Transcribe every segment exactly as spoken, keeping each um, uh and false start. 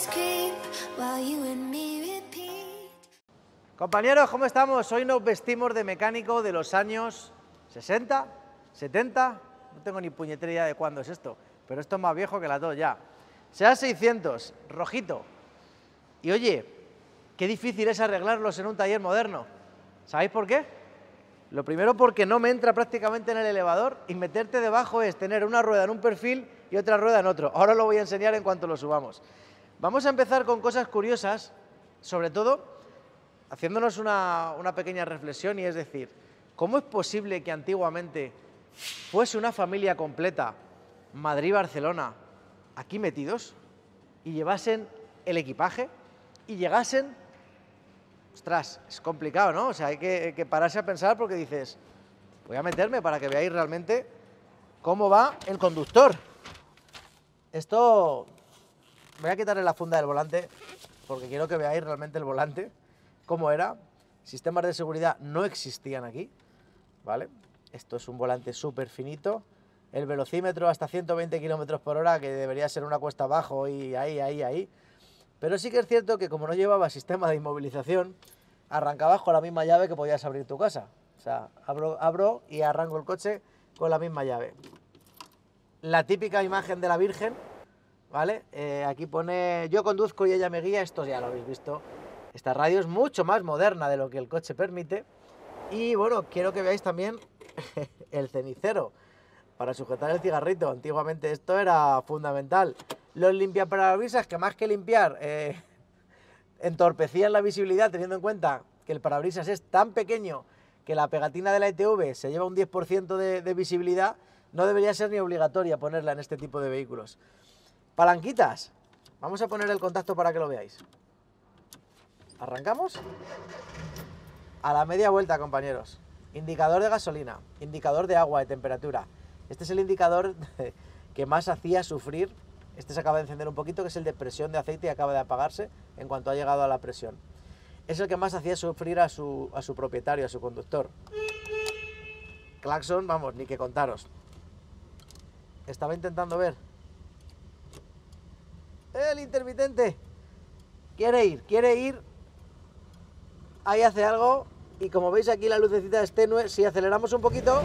Compañeros, ¿cómo estamos? Hoy nos vestimos de mecánico de los años sesenta, setenta, no tengo ni puñetera idea de cuándo es esto, pero esto es más viejo que la dos ya. SEAT seiscientos, rojito. Y oye, qué difícil es arreglarlos en un taller moderno. ¿Sabéis por qué? Lo primero porque no me entra prácticamente en el elevador y meterte debajo es tener una rueda en un perfil y otra rueda en otro. Ahora lo voy a enseñar en cuanto lo subamos. Vamos a empezar con cosas curiosas, sobre todo haciéndonos una, una pequeña reflexión, y es decir, ¿cómo es posible que antiguamente fuese una familia completa, Madrid-Barcelona, aquí metidos, y llevasen el equipaje y llegasen? Ostras, es complicado, ¿no? O sea, hay que, hay que pararse a pensar porque dices, voy a meterme para que veáis realmente cómo va el conductor. Esto, voy a quitarle la funda del volante porque quiero que veáis realmente el volante, cómo era. Sistemas de seguridad no existían aquí, ¿vale? Esto es un volante súper finito. El velocímetro hasta ciento veinte kilómetros por hora, que debería ser una cuesta abajo y ahí, ahí, ahí. Pero sí que es cierto que como no llevaba sistema de inmovilización, arrancabas con la misma llave que podías abrir tu casa. O sea, abro, abro y arranco el coche con la misma llave. La típica imagen de la Virgen, ¿vale? Eh, aquí pone, yo conduzco y ella me guía, esto ya lo habéis visto. Esta radio es mucho más moderna de lo que el coche permite. Y bueno, quiero que veáis también el cenicero para sujetar el cigarrito. Antiguamente esto era fundamental. Los limpiaparabrisas, que más que limpiar eh, entorpecían la visibilidad, teniendo en cuenta que el parabrisas es tan pequeño que la pegatina de la E T V se lleva un diez por ciento de, de visibilidad, no debería ser ni obligatoria ponerla en este tipo de vehículos. Palanquitas, vamos a poner el contacto para que lo veáis. Arrancamos. A la media vuelta, compañeros. Indicador de gasolina, indicador de agua, de temperatura. Este es el indicador que más hacía sufrir. Este se acaba de encender un poquito, que es el de presión de aceite y acaba de apagarse en cuanto ha llegado a la presión. Es el que más hacía sufrir a su, a su propietario, a su conductor. Claxon, vamos, ni que contaros. Estaba intentando ver. El intermitente. Quiere ir, quiere ir. Ahí hace algo. Y como veis aquí la lucecita es tenue. Si aceleramos un poquito,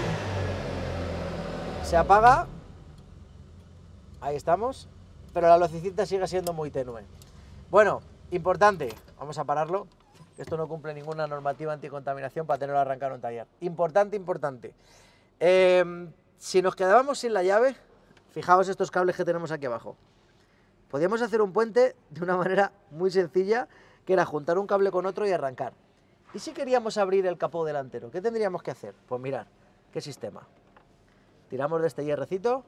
se apaga. Ahí estamos, pero la lucecita sigue siendo muy tenue. Bueno, importante, vamos a pararlo, esto no cumple ninguna normativa anticontaminación para tenerlo arrancado en un taller. Importante, importante. Eh, si nos quedábamos sin la llave, fijaos estos cables que tenemos aquí abajo. Podíamos hacer un puente de una manera muy sencilla, que era juntar un cable con otro y arrancar. Y si queríamos abrir el capó delantero, ¿qué tendríamos que hacer? Pues mirad, qué sistema. Tiramos de este hierrecito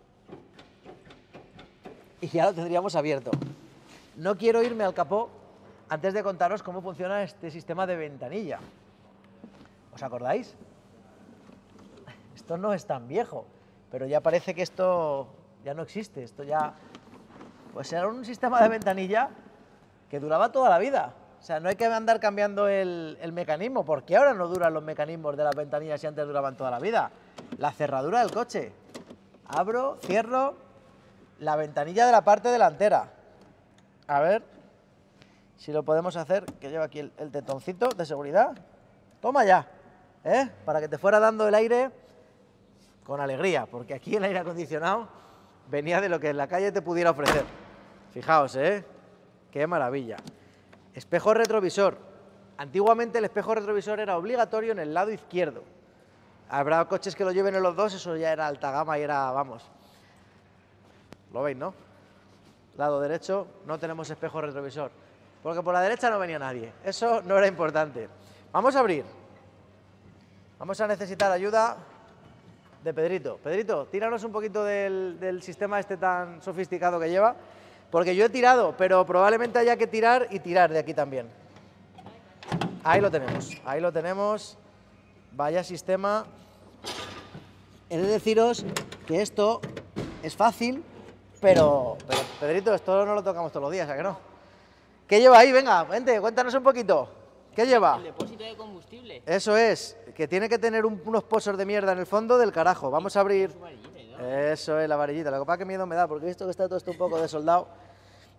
y ya lo tendríamos abierto. No quiero irme al capó antes de contaros cómo funciona este sistema de ventanilla. ¿Os acordáis? Esto no es tan viejo, pero ya parece que esto ya no existe. Esto ya, pues era un sistema de ventanilla que duraba toda la vida. O sea, no hay que andar cambiando el, el mecanismo, porque ahora no duran los mecanismos de las ventanillas si antes duraban toda la vida. La cerradura del coche. Abro, cierro la ventanilla de la parte delantera. A ver si lo podemos hacer, que lleva aquí el, el tetoncito de seguridad. Toma ya, ¿eh? Para que te fuera dando el aire con alegría, porque aquí el aire acondicionado venía de lo que en la calle te pudiera ofrecer. Fijaos, ¿eh? Qué maravilla. Espejo retrovisor. Antiguamente el espejo retrovisor era obligatorio en el lado izquierdo. Habrá coches que lo lleven en los dos, eso ya era alta gama y era, vamos... Lo veis, ¿no? Lado derecho no tenemos espejo retrovisor, porque por la derecha no venía nadie. Eso no era importante. Vamos a abrir. Vamos a necesitar ayuda de Pedrito. Pedrito, tíranos un poquito del, del sistema este tan sofisticado que lleva, porque yo he tirado, pero probablemente haya que tirar y tirar de aquí también. Ahí lo tenemos, ahí lo tenemos. Vaya sistema. He de deciros que esto es fácil, pero, pero Pedrito, esto no lo tocamos todos los días, ¿a que no? ¿Qué lleva ahí? Venga, vente, cuéntanos un poquito. ¿Qué lleva? El depósito de combustible. Eso es, que tiene que tener un, unos pozos de mierda en el fondo del carajo. Vamos a abrir. Eso es, la varillita. Lo que pasa es que miedo me da, porque he visto que está todo esto un poco desoldado.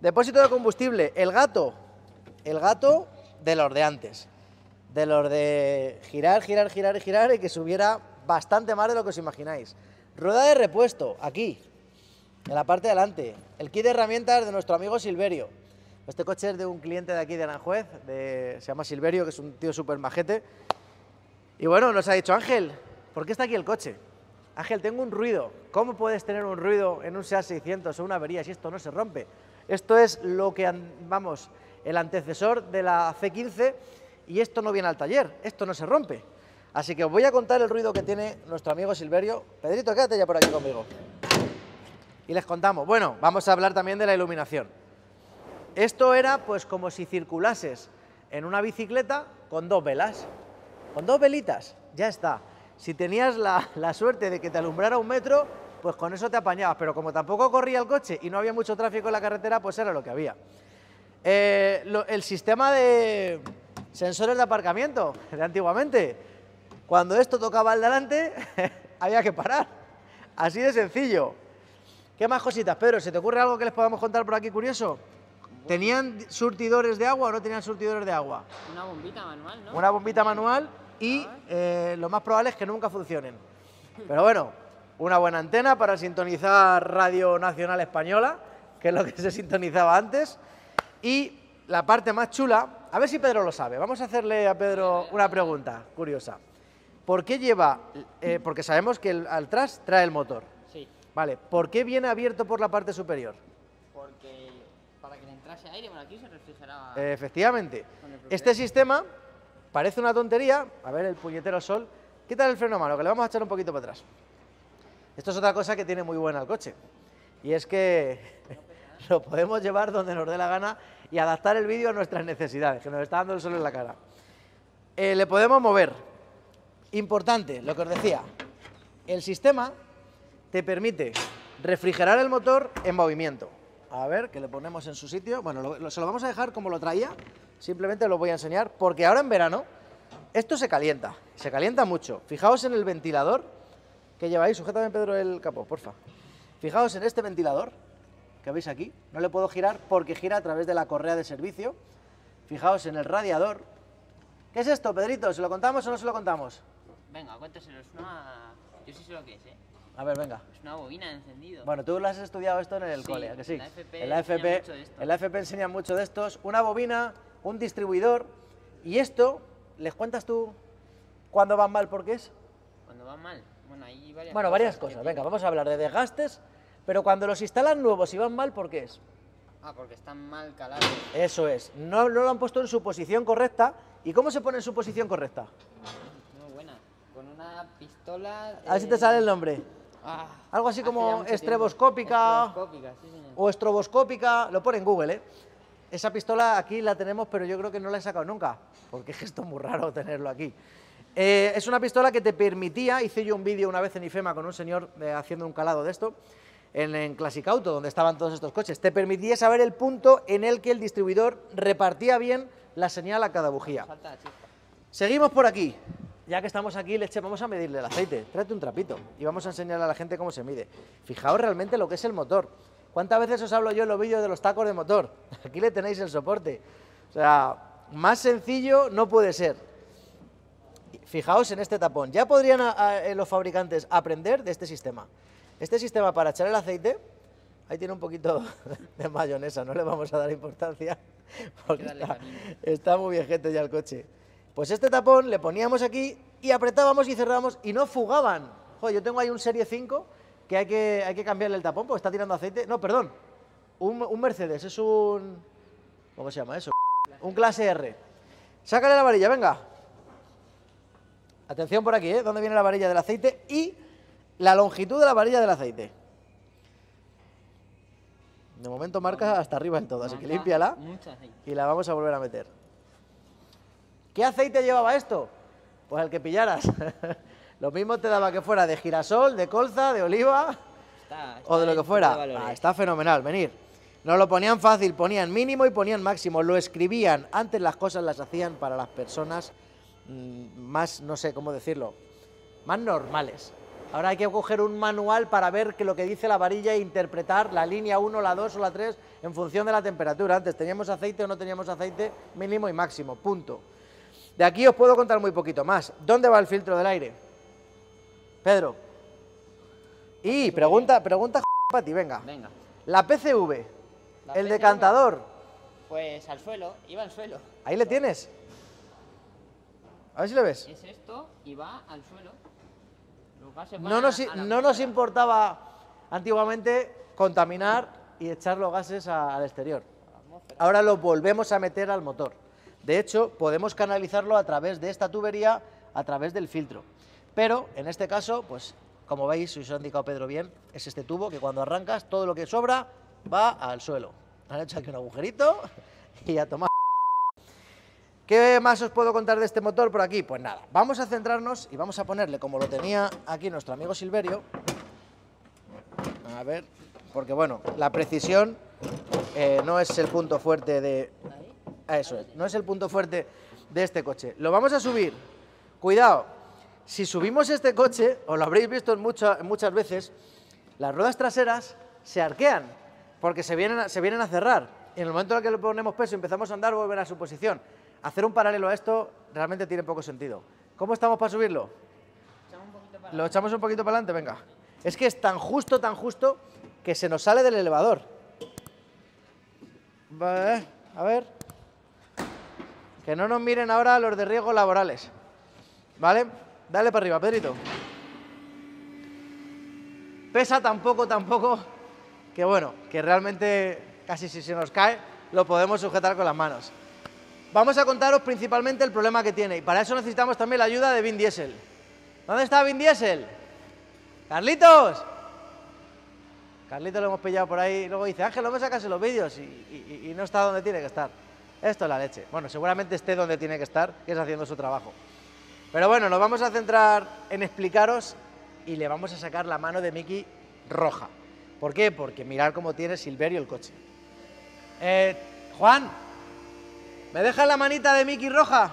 Depósito de combustible, el gato, el gato de los de antes, de los de girar, girar, girar y girar y que subiera bastante más de lo que os imagináis. Rueda de repuesto, aquí, en la parte de delante. El kit de herramientas de nuestro amigo Silverio. Este coche es de un cliente de aquí de Aranjuez, de, se llama Silverio, que es un tío súper majete. Y bueno, nos ha dicho, Ángel, ¿por qué está aquí el coche? Ángel, tengo un ruido. ¿Cómo puedes tener un ruido en un SEAT seiscientos o una avería si esto no se rompe? Esto es lo que, vamos, el antecesor de la C quince y esto no viene al taller, esto no se rompe. Así que os voy a contar el ruido que tiene nuestro amigo Silverio. Pedrito, quédate ya por aquí conmigo. Y les contamos. Bueno, vamos a hablar también de la iluminación. Esto era pues como si circulases en una bicicleta con dos velas. Con dos velitas, ya está. Si tenías la, la suerte de que te alumbrara un metro, pues con eso te apañabas. Pero como tampoco corría el coche y no había mucho tráfico en la carretera, pues era lo que había. Eh, lo, el sistema de sensores de aparcamiento de antiguamente, cuando esto tocaba el delante, había que parar. Así de sencillo. ¿Qué más cositas, Pedro? ¿Se te ocurre algo que les podamos contar por aquí curioso? ¿Tenían surtidores de agua o no tenían surtidores de agua? Una bombita manual, ¿no? Una bombita manual y eh, lo más probable es que nunca funcionen. Pero bueno, una buena antena para sintonizar Radio Nacional Española, que es lo que se sintonizaba antes. Y la parte más chula, a ver si Pedro lo sabe. Vamos a hacerle a Pedro una pregunta curiosa. ¿Por qué lleva, eh, porque sabemos que el, al tras trae el motor? Sí. Vale, ¿por qué viene abierto por la parte superior? Porque para que le entrase aire, bueno, aquí se refrigeraba. Eh, efectivamente. Este sistema parece una tontería. A ver, el puñetero sol. Quita el freno a mano, que le vamos a echar un poquito para atrás. Esto es otra cosa que tiene muy buena el coche. Y es que lo podemos llevar donde nos dé la gana y adaptar el vídeo a nuestras necesidades, que nos está dando el sol en la cara. Eh, le podemos mover. Importante, lo que os decía. El sistema te permite refrigerar el motor en movimiento. A ver, que le ponemos en su sitio. Bueno, lo, lo, se lo vamos a dejar como lo traía. Simplemente lo voy a enseñar, porque ahora en verano esto se calienta. Se calienta mucho. Fijaos en el ventilador que lleváis. Sujétame, Pedro, el capó, porfa. Fijaos en este ventilador que veis aquí. No le puedo girar porque gira a través de la correa de servicio. Fijaos en el radiador. ¿Qué es esto, Pedrito? ¿Se lo contamos o no se lo contamos? Venga, cuéntaselo. Es una... Yo sí sé lo que es, ¿eh? A ver, venga. Es una bobina de encendido. Bueno, tú lo has estudiado esto en el Sí, cole, ¿a que sí? en la F P En la F P, enseñan mucho de esto. en la F P enseñan mucho de estos. Una bobina, un distribuidor. Y esto, ¿les cuentas tú cuándo van mal por qué es? Cuando va mal. Bueno, hay varias Bueno, cosas varias que cosas. tiene. Venga, vamos a hablar de desgastes. Pero cuando los instalan nuevos y van mal, ¿por qué es? Ah, porque están mal calados. Eso es. No, no lo han puesto en su posición correcta. ¿Y cómo se pone en su posición correcta? Muy buena. Con una pistola... A ver si eh, te sale el nombre. Ah, Algo así hace ya como mucho tiempo. estroboscópica. Estroboscópica, sí, señor. O estroboscópica, lo pone en Google, ¿eh? Esa pistola aquí la tenemos, pero yo creo que no la he sacado nunca, porque es que esto es muy raro tenerlo aquí. Eh, es una pistola que te permitía, hice yo un vídeo una vez en IFEMA con un señor eh, haciendo un calado de esto, en, en Classic Auto, donde estaban todos estos coches, te permitía saber el punto en el que el distribuidor repartía bien la señal a cada bujía. Salta la chispa. Seguimos por aquí. Ya que estamos aquí, Leche, vamos a medirle el aceite. Tráete un trapito y vamos a enseñarle a la gente cómo se mide. Fijaos realmente lo que es el motor. ¿Cuántas veces os hablo yo en los vídeos de los tacos de motor? Aquí le tenéis el soporte. O sea, más sencillo no puede ser. Fijaos en este tapón. Ya podrían a, a, los fabricantes aprender de este sistema. Este sistema para echar el aceite, ahí tiene un poquito de mayonesa, no le vamos a dar importancia porque está, está muy viejete ya el coche. Pues este tapón le poníamos aquí y apretábamos y cerrábamos y no fugaban. Joder, yo tengo ahí un Serie cinco que hay que, hay que cambiarle el tapón porque está tirando aceite. No, perdón, un, un Mercedes, es un... ¿Cómo se llama eso? Un clase R. Sácale la varilla, venga. Atención por aquí, ¿eh? ¿Dónde viene la varilla del aceite? Y la longitud de la varilla del aceite. De momento marca hasta arriba en todo, así que límpiala y la vamos a volver a meter. ¿Qué aceite llevaba esto? Pues el que pillaras. Lo mismo te daba que fuera de girasol, de colza, de oliva está, está o de lo que fuera. Ah, está fenomenal, venir. Nos lo ponían fácil, ponían mínimo y ponían máximo, lo escribían. Antes las cosas las hacían para las personas mmm, más, no sé cómo decirlo, más normales. Ahora hay que coger un manual para ver que lo que dice la varilla e interpretar la línea uno, la dos o la tres en función de la temperatura. Antes teníamos aceite o no teníamos aceite, mínimo y máximo, punto. De aquí os puedo contar muy poquito más. ¿Dónde va el filtro del aire? Pedro. Y pregunta, pregunta para ti, venga. Venga. La P C V, La el P C V, decantador. Pues al suelo, iba al suelo. Ahí le tienes. A ver si le ves. Es esto y va al suelo. Los gases van No a- nos, a la no nos atmósfera. importaba antiguamente contaminar y echar los gases a- al exterior. A la atmósfera. Ahora lo volvemos a meter al motor. De hecho, podemos canalizarlo a través de esta tubería, a través del filtro. Pero, en este caso, pues, como veis, si os ha indicado Pedro bien, es este tubo que cuando arrancas, todo lo que sobra va al suelo. Han hecho aquí un agujerito y a tomar. ¿Qué más os puedo contar de este motor por aquí? Pues nada, vamos a centrarnos y vamos a ponerle, como lo tenía aquí nuestro amigo Silverio, a ver, porque bueno, la precisión eh, no es el punto fuerte de... Ahí. Eso es, no es el punto fuerte de este coche. Lo vamos a subir, cuidado, si subimos este coche, os lo habréis visto en mucha- en muchas veces, las ruedas traseras se arquean, porque se vienen, a, se vienen a cerrar, y en el momento en el que le ponemos peso y empezamos a andar, volver a su posición. Hacer un paralelo a esto realmente tiene poco sentido. ¿Cómo estamos para subirlo? Echamos un poquito para Lo echamos un poquito para adelante, venga. Es que es tan justo, tan justo, que se nos sale del elevador. Va, eh, A ver. Que no nos miren ahora los de riesgos laborales. ¿Vale? Dale para arriba, Pedrito. Pesa tan poco, tan poco, que bueno, que realmente casi si se nos cae, lo podemos sujetar con las manos. Vamos a contaros principalmente el problema que tiene, y para eso necesitamos también la ayuda de Vin Diesel. ¿Dónde está Vin Diesel? ¡Carlitos! Carlitos lo hemos pillado por ahí, y luego dice, Ángel, no me sacas en los vídeos, y, y- y no está donde tiene que estar. Esto es la leche. Bueno, seguramente esté donde tiene que estar, que es haciendo su trabajo. Pero bueno, nos vamos a centrar en explicaros y le vamos a sacar la mano de Miki roja. ¿Por qué? Porque mirad cómo tiene Silverio el coche. Eh, Juan, ¿me dejas la manita de Miki roja?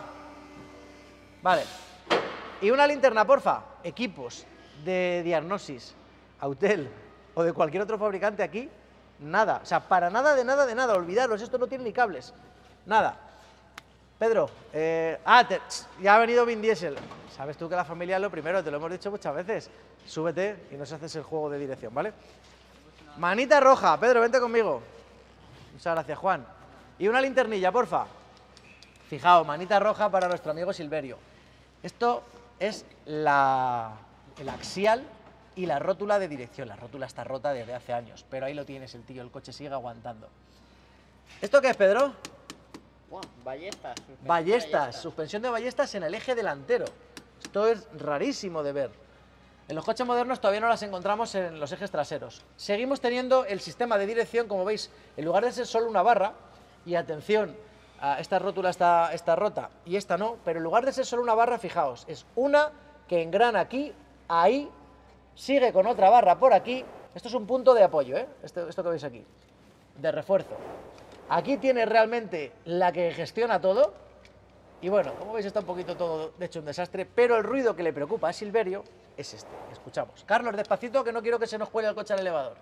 Vale. Y una linterna, porfa. Equipos de diagnosis, Autel o de cualquier otro fabricante aquí, nada. O sea, para nada, de nada, de nada. Olvidaros, esto no tiene ni cables. Nada. Pedro, eh, ah, te- ya ha venido Vin Diesel. Sabes tú que la familia es lo primero, te lo hemos dicho muchas veces. Súbete y nos haces el juego de dirección, ¿vale? Manita roja, Pedro, vente conmigo. Muchas gracias, Juan. Y una linternilla, porfa. Fijaos, manita roja para nuestro amigo Silverio. Esto es la, el axial y la rótula de dirección. La rótula está rota desde hace años, pero ahí lo tienes el tío, el coche sigue aguantando. ¿Esto qué es, Pedro? Buah, ballestas. suspensión de Ballestas, suspensión de ballestas en el eje delantero. Esto es rarísimo de ver. En los coches modernos todavía no las encontramos en los ejes traseros. Seguimos teniendo el sistema de dirección, como veis, en lugar de ser solo una barra, y atención, a esta rótula está, está rota y esta no, pero en lugar de ser solo una barra, fijaos, es una que engrana aquí, ahí, sigue con otra barra por aquí. Esto es un punto de apoyo, ¿eh? Esto, esto que veis aquí, de refuerzo. Aquí tiene realmente la que gestiona todo. Y bueno, como veis está un poquito todo de hecho un desastre, pero el ruido que le preocupa a Silverio es este. Escuchamos. Carlos, despacito, que no quiero que se nos cuele el coche al elevador.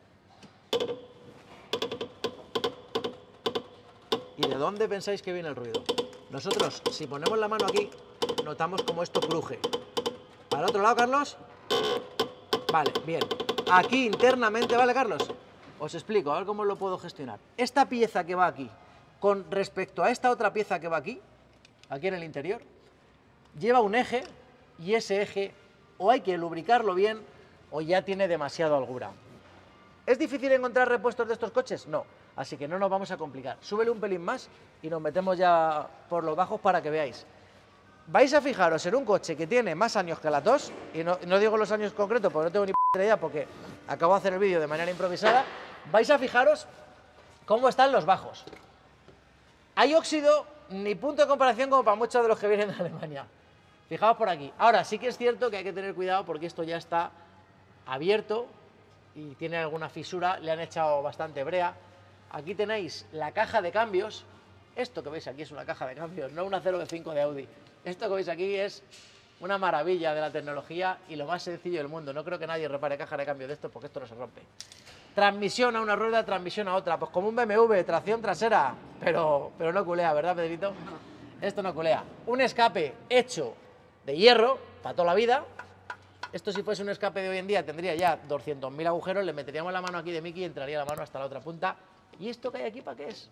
¿Y de dónde pensáis que viene el ruido? Nosotros, si ponemos la mano aquí, notamos como esto cruje. ¿Para el otro lado, Carlos? Vale, bien. Aquí internamente, ¿vale, Carlos? Os explico, a ver cómo lo puedo gestionar. Esta pieza que va aquí, con respecto a esta otra pieza que va aquí, aquí en el interior, lleva un eje, y ese eje o hay que lubricarlo bien o ya tiene demasiado holgura. ¿Es difícil encontrar repuestos de estos coches? No, así que no nos vamos a complicar. Súbele un pelín más y nos metemos ya por los bajos para que veáis. Vais a fijaros en un coche que tiene más años que la tos, y no, no digo los años concretos porque no tengo ni p idea porque acabo de hacer el vídeo de manera improvisada. Vais a fijaros cómo están los bajos. Hay óxido, ni punto de comparación como para muchos de los que vienen de Alemania. Fijaos por aquí. Ahora, sí que es cierto que hay que tener cuidado porque esto ya está abierto y tiene alguna fisura, le han echado bastante brea. Aquí tenéis la caja de cambios. Esto que veis aquí es una caja de cambios, no una cero cinco de Audi. Esto que veis aquí es una maravilla de la tecnología y lo más sencillo del mundo. No creo que nadie repare caja de cambio de esto porque esto no se rompe. Transmisión a una rueda, transmisión a otra. Pues como un B M W, tracción trasera. Pero, pero no culea, ¿verdad, Pedrito? Esto no culea. Un escape hecho de hierro para toda la vida. Esto si fuese un escape de hoy en día tendría ya doscientos mil agujeros. Le meteríamos la mano aquí de Mickey y entraría la mano hasta la otra punta. ¿Y esto que hay aquí para qué es?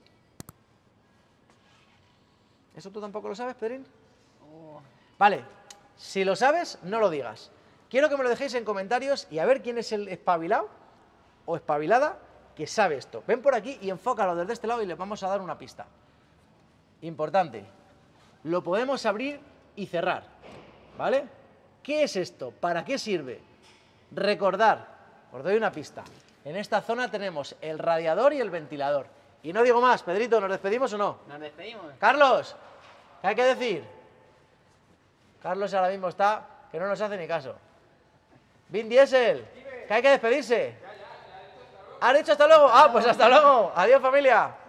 ¿Eso tú tampoco lo sabes, Pedrín? Oh. Vale, si lo sabes, no lo digas. Quiero que me lo dejéis en comentarios y a ver quién es el espabilado o espabilada que sabe esto. Ven por aquí y enfócalo desde este lado y les vamos a dar una pista. Importante. Lo podemos abrir y cerrar, ¿vale? ¿Qué es esto? ¿Para qué sirve? Recordar, os doy una pista. En esta zona tenemos el radiador y el ventilador. Y no digo más, Pedrito, ¿nos despedimos o no? Nos despedimos. Carlos, ¿qué hay que decir? Carlos ahora mismo está, que no nos hace ni caso. Vin Diesel, ¿qué hay que despedirse? ¿Has dicho hasta luego? Ah, pues hasta luego. Adiós, familia.